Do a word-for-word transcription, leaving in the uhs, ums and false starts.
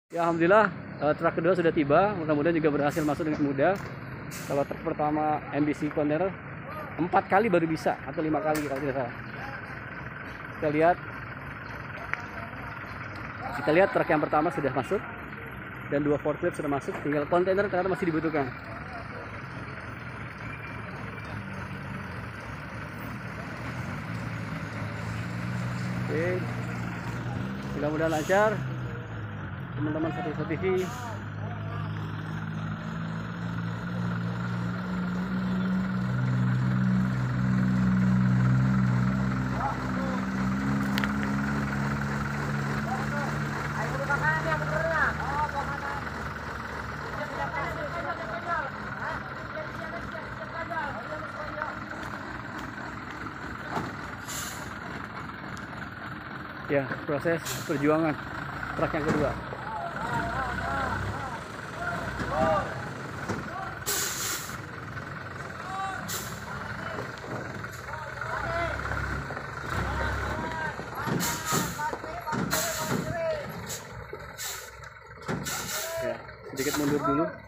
Ya alhamdulillah uh, truk kedua sudah tiba, mudah-mudahan juga berhasil masuk dengan mudah. Kalau truk pertama M B C kontainer empat kali baru bisa atau lima kali kalau tidak salah. Kita lihat, kita lihat truk yang pertama sudah masuk dan dua forklift sudah masuk, tinggal kontainer ternyata masih dibutuhkan. Oke, mudah-mudahan lancar teman-teman satu T V. Ya, proses perjuangan truk yang kedua. Ya, sedikit mundur dulu.